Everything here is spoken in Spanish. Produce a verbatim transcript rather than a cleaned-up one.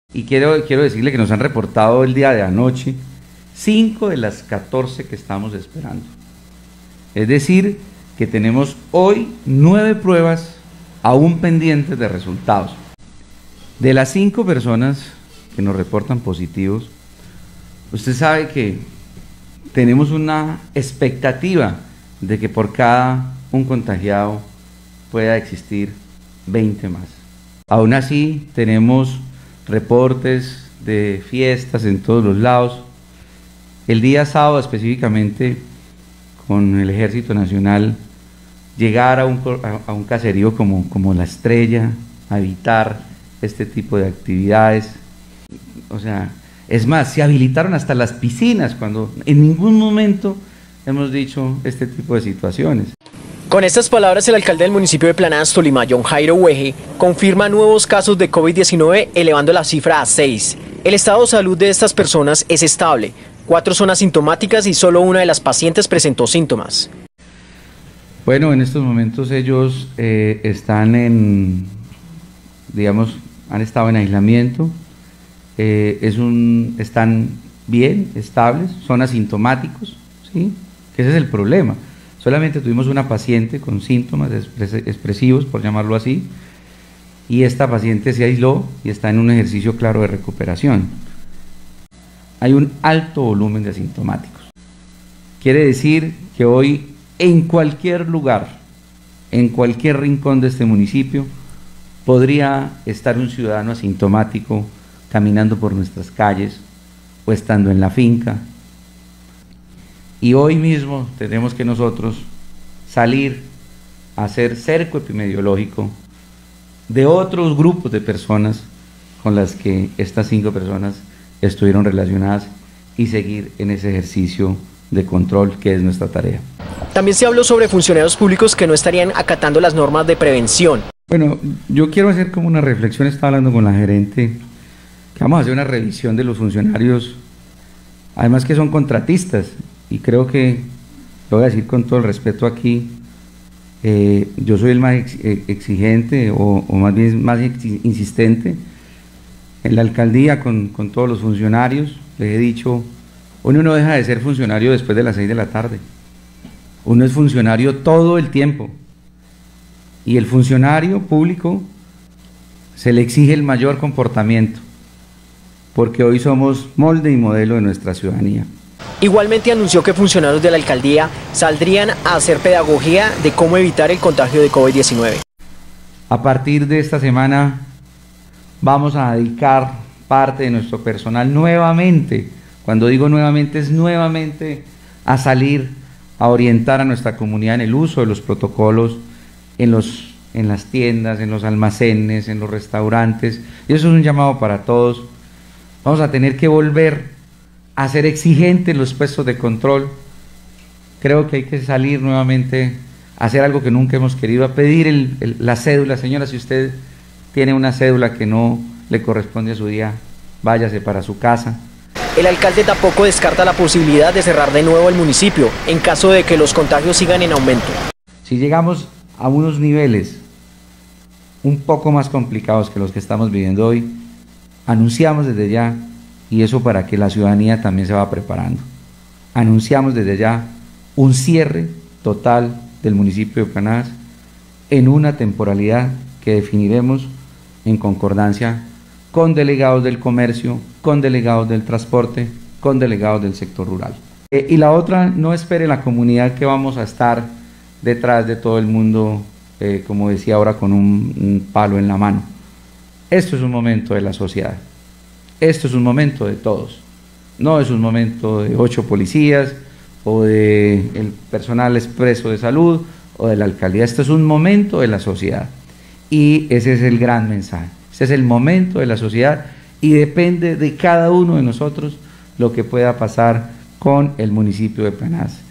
Y quiero, quiero decirle que nos han reportado el día de anoche cinco de las catorce que estamos esperando. Es decir, que tenemos hoy nueve pruebas aún pendientes de resultados. De las cinco personas que nos reportan positivos, usted sabe que tenemos una expectativa de que por cada un contagiado pueda existir veinte más. Aún así, tenemos reportes de fiestas en todos los lados. El día sábado específicamente, con el Ejército Nacional, llegar a un, a un caserío como, como La Estrella, a evitar este tipo de actividades. O sea, es más, se habilitaron hasta las piscinas cuando en ningún momento hemos dicho este tipo de situaciones. Con estas palabras, el alcalde del municipio de Planadas, Tolima, John Jairo Hueje, confirma nuevos casos de COVID diecinueve, elevando la cifra a seis. El estado de salud de estas personas es estable. Cuatro son asintomáticas y solo una de las pacientes presentó síntomas. Bueno, en estos momentos ellos eh, están en, digamos, han estado en aislamiento, eh, es un, están bien, estables, son asintomáticos, ¿sí? Que ese es el problema. Solamente tuvimos una paciente con síntomas expresivos, por llamarlo así, y esta paciente se aisló y está en un ejercicio claro de recuperación. Hay un alto volumen de asintomáticos. Quiere decir que hoy en cualquier lugar, en cualquier rincón de este municipio, podría estar un ciudadano asintomático caminando por nuestras calles o estando en la finca. Y hoy mismo tenemos que nosotros salir a hacer cerco epidemiológico de otros grupos de personas con las que estas cinco personas estuvieron relacionadas y seguir en ese ejercicio de control que es nuestra tarea. También se habló sobre funcionarios públicos que no estarían acatando las normas de prevención. Bueno, yo quiero hacer como una reflexión, estaba hablando con la gerente, que vamos a hacer una revisión de los funcionarios, además que son contratistas, y creo que, lo voy a decir con todo el respeto aquí, eh, yo soy el más ex, exigente o, o más bien más ex, insistente en la alcaldía con, con todos los funcionarios. Les he dicho, uno no deja de ser funcionario después de las seis de la tarde, uno es funcionario todo el tiempo, y el funcionario público se le exige el mayor comportamiento, porque hoy somos molde y modelo de nuestra ciudadanía. Igualmente anunció que funcionarios de la alcaldía saldrían a hacer pedagogía de cómo evitar el contagio de COVID diecinueve. A partir de esta semana vamos a dedicar parte de nuestro personal nuevamente, cuando digo nuevamente es nuevamente, a salir a orientar a nuestra comunidad en el uso de los protocolos en, los, en las tiendas, en los almacenes, en los restaurantes, y eso es un llamado para todos. Vamos a tener que volver a ser exigentes los puestos de control. Creo que hay que salir nuevamente a hacer algo que nunca hemos querido, a pedir el, el, la cédula. Señora, si usted tiene una cédula que no le corresponde a su día, váyase para su casa. El alcalde tampoco descarta la posibilidad de cerrar de nuevo el municipio en caso de que los contagios sigan en aumento. Si llegamos a unos niveles un poco más complicados que los que estamos viviendo hoy, anunciamos desde ya, y eso para que la ciudadanía también se va preparando, anunciamos desde ya un cierre total del municipio de Planadas en una temporalidad que definiremos en concordancia con delegados del comercio, con delegados del transporte, con delegados del sector rural. Eh, y la otra, no espere la comunidad que vamos a estar detrás de todo el mundo, eh, como decía ahora, con un, un palo en la mano. Esto es un momento de la sociedad, esto es un momento de todos, no es un momento de ocho policías o de el personal expreso de salud o de la alcaldía, esto es un momento de la sociedad y ese es el gran mensaje, ese es el momento de la sociedad y depende de cada uno de nosotros lo que pueda pasar con el municipio de Planadas.